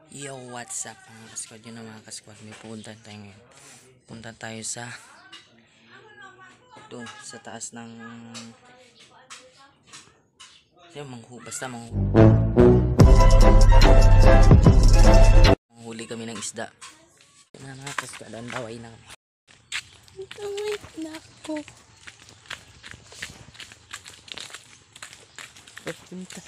Yo, what's up mga kasquad? Yun na mga kasquad, may pupunta tayo ngayon. Punta tayo sa doon sa taas ng manghuli kami ng isda. Yun na mga kasquad, ang daway na kami. Wait na ako. Papunta.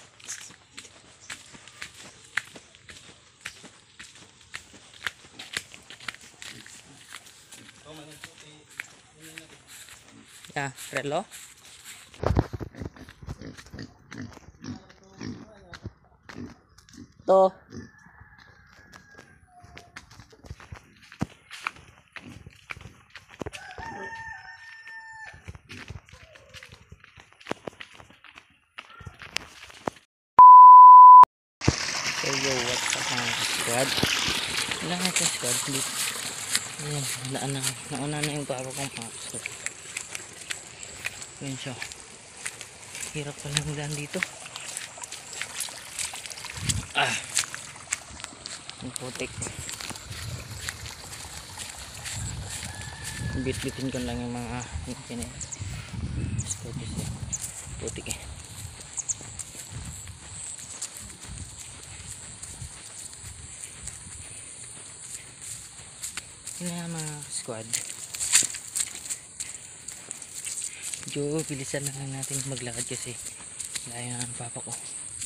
Ya, relo. To. So yo, what's up mga squad? Wala nga sa squad. Nauna na yung papa kong pasok. Yun siya. Hirap pa lang daan dito. Ang putik. Bit-bitin ko lang yung mga putik eh. Yun na mga squad. Medyo bilisan na lang natin maglakad kasi layo na ng papa ko.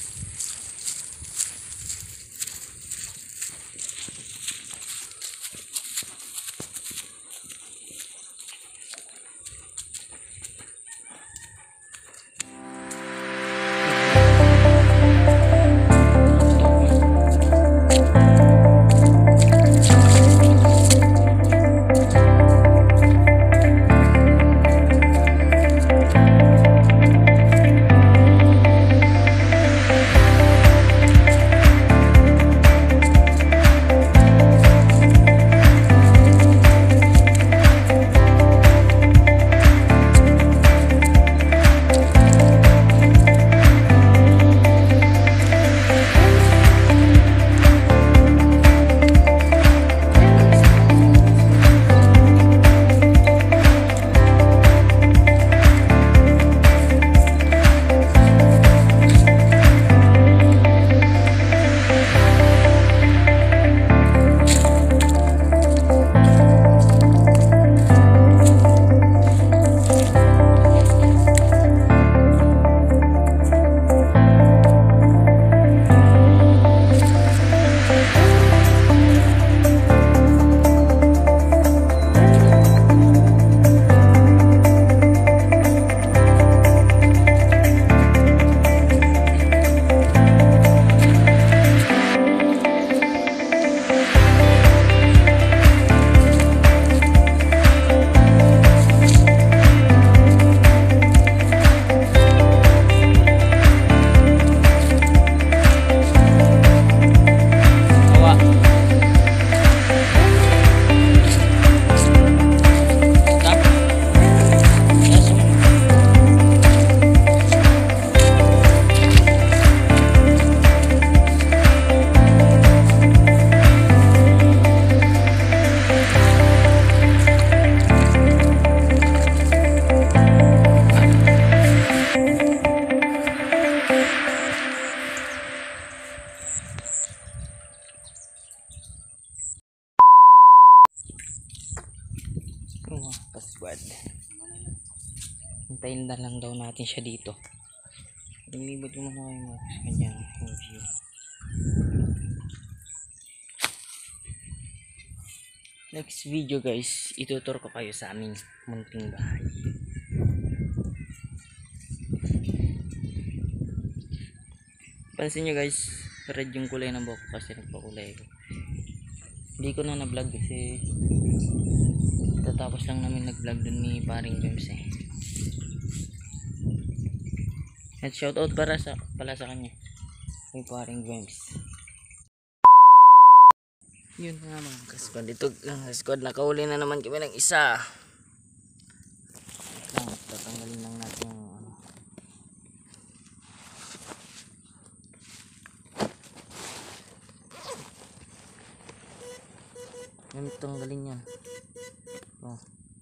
Kasquad, hintayin na lang daw natin siya dito. Nilibot ko muna kayo sa kanyang view. Next video guys, itutur ko kayo sa aming munting bahay. Pansin nyo guys, red yung kulay ng buhok kasi nagpakulay ko. Hindi ko na na-vlog kasi tatapos lang namin nag-vlog dun ni paring James eh. At shoutout pala sa kanya, ni paring James. Yun nga mga kasquad, dito kasquad, nakahuli na naman kami ng isa. Tatanggalin lang natin yung Yan, tanggalin yan. Oh.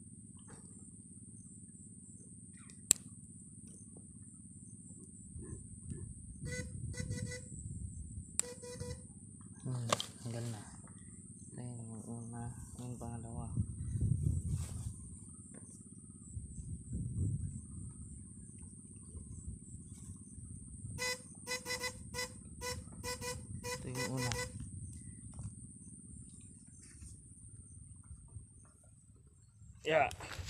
Tanggal na. Ito yung una, yung pangalawa. Ito yung una. Yeah.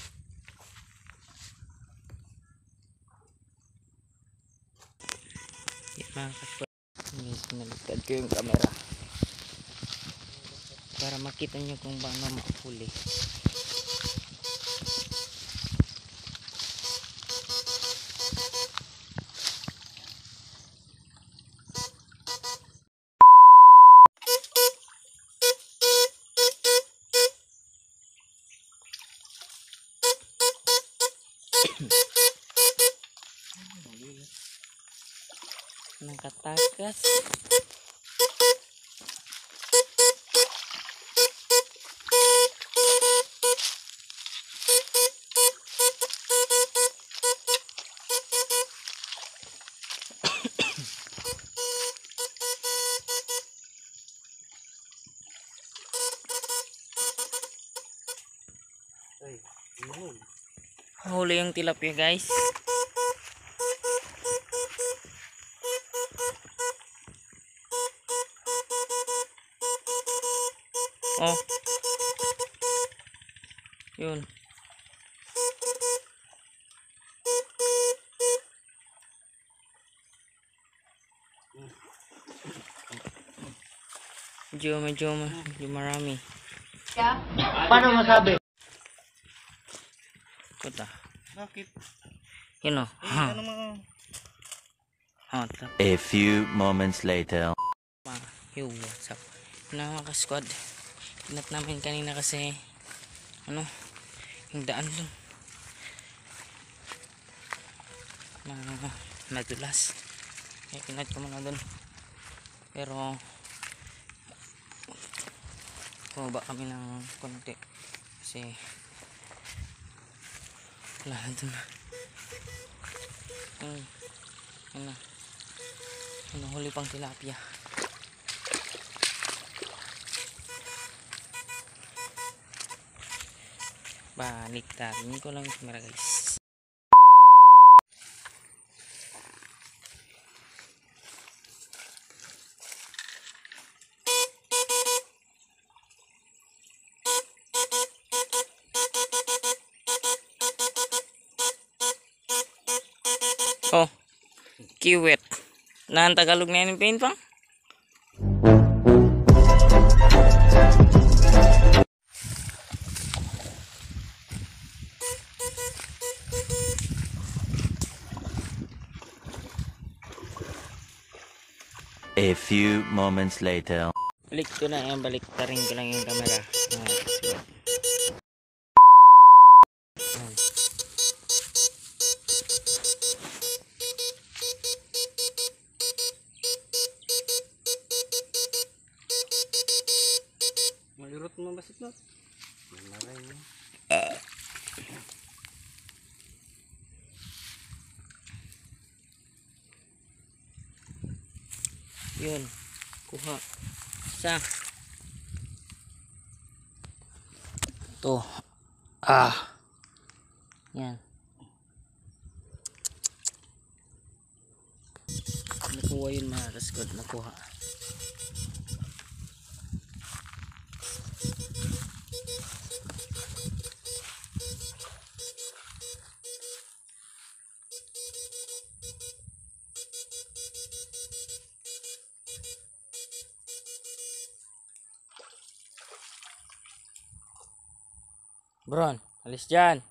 Mga kaspa. Naligtad ko yung camera para makita nyo kung paano makahuli. Nakatakas. Huli yung tilapia, guys. Oh. Yun. Medyo marami. Yeah. Paano masabi? Kuta. Bakit? Yun o. Ano mga... A few moments later. Yo, what's up? Mga ka-squad. Pinat namin kanina kasi ano, yung daan dun madulas. Kaya pinat ko muna dun. Pero bumaba kami ng konti kasi wala na dun. Yun na. Huli pang tilapia. Baliktarin ko lang yung camera, guys. Oh, kiwit. Naan Tagalog na yung paint pang? A few moments later. Balik ko lang yung baliktarin ko lang yung camera. Malurot mo basit na? Maray mo. Yun. Kuha. Isa. Ito. Yan. Nakuha yun, mga kasgod. Nakuha. Bron, alis dyan.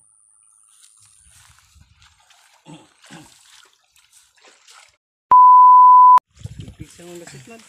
Pipisa mo basit na?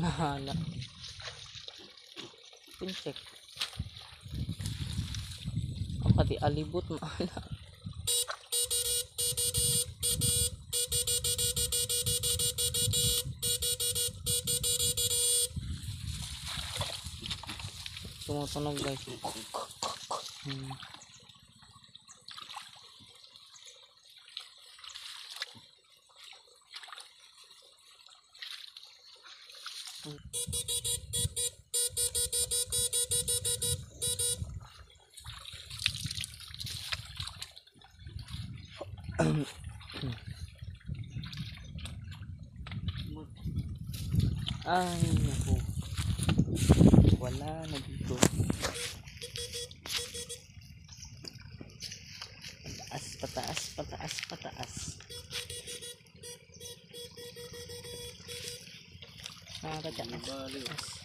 Nahala. Pinsek. Ang kati alibot mahala. Tumutunog guys. Ay naku, wala na dito. Pataas, pataas, pataas, pataas. Pataas.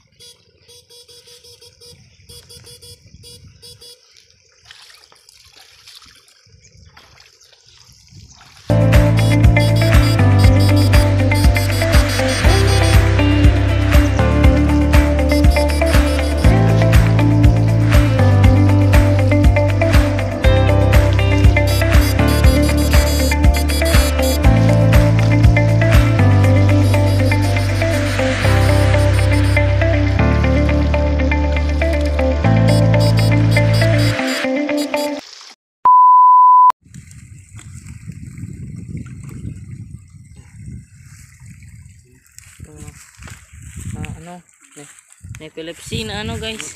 Ano, epilepsy na ano guys.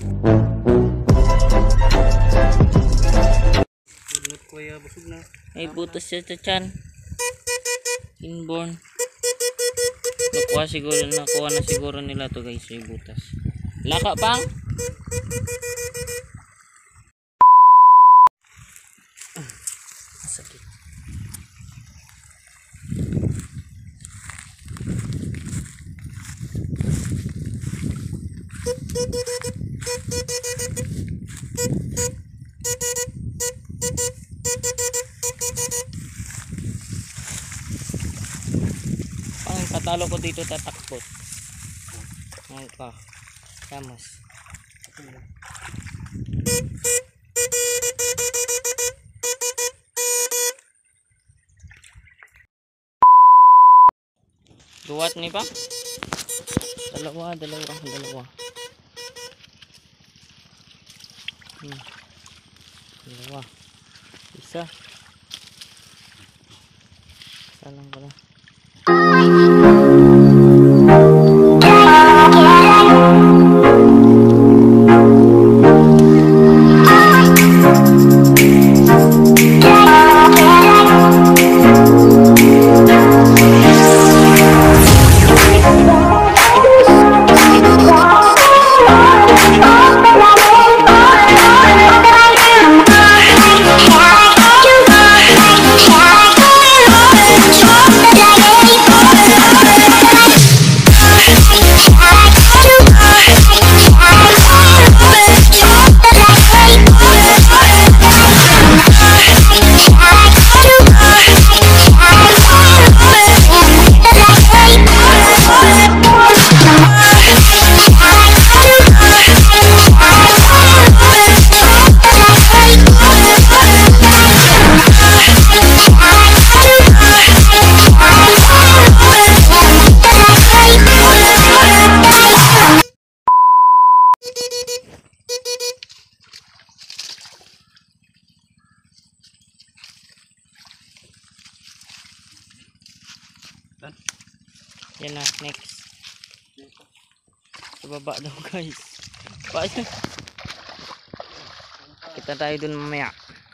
Kuya busog na. May butas siya sa tiyan. Inborn. Nakuha na siguro nila to guys, yung butas. Laka pang. Sakit. Pang patalo ko dito tatakbot. Ngayon ka. Kamas. Duwat ni pa? Dalawa. Dalawa isa lang pala. Yan na, next. Sa baba daw guys. Paano? Kita tayo dun mamaya.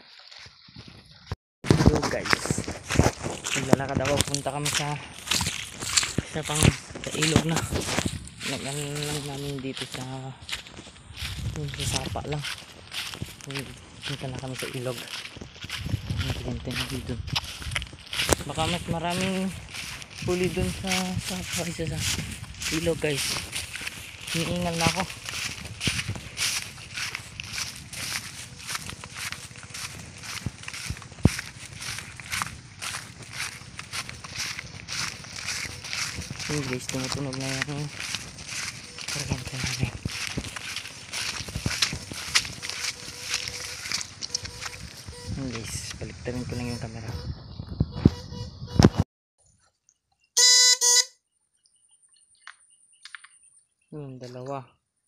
So guys, naglalakad ako, punta kami sa ilog na. Nagano lang namin dito sa sapa lang. Punta na kami sa ilog. Nagkikente na dito. Baka mas maraming huli dun sa ilog guys. Hiniingal na ako. Guys, tumutunog na yung Yan namin. Guys, baliktarin ko lang yung camera. Dalawa,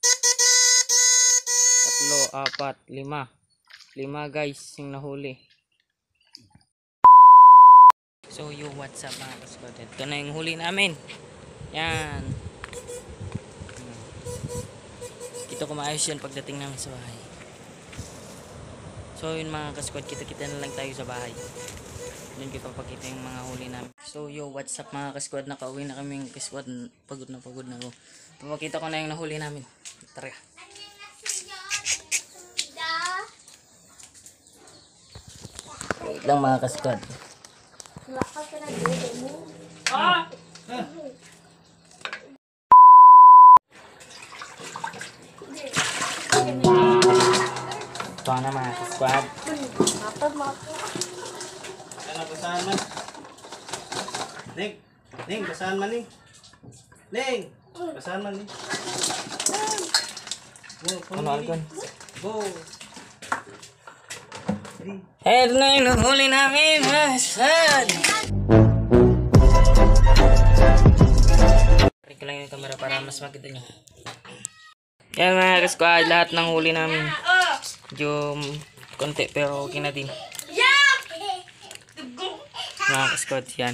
tatlo, apat, lima. Lima guys yung nahuli. So yung what's up mga kaskwad, ito na yung huli namin. Yan. Kita ko maayos yan pagdating namin sa bahay. So yun mga kaskwad, kita-kita na lang tayo sa bahay. Doon kita papakita yung mga huli namin. So yo, what's up mga kaskwad, nakauwi na kami yung kaskwad. Pagod na ako. Papakita ko na yung nahuli namin. Tara. Wait lang mga kaskwad. Ito na mga kaskwad. Ano, basahan man? Ning, basahan man ning. Ning, basahan man ning. Ano algon? Go. Ito na yung nahuli namin mga kaskwad. Pari ko lang yung camera para mas makita nyo. Yan mga kaskwad, lahat ng huli namin. Medyo konti pero okay na din. Mga kaskwad, yan.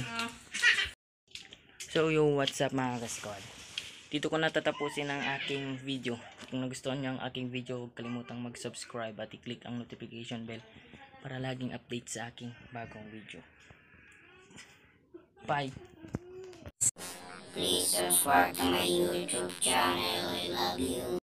So yung what's up mga kaskwad, dito ko natatapusin ang aking video. Kung nagustuhan nyo ang aking video, huwag kalimutang mag-subscribe at i-click ang notification bell para laging update sa aking bagong video. Bye! Please subscribe to my YouTube channel. I love you.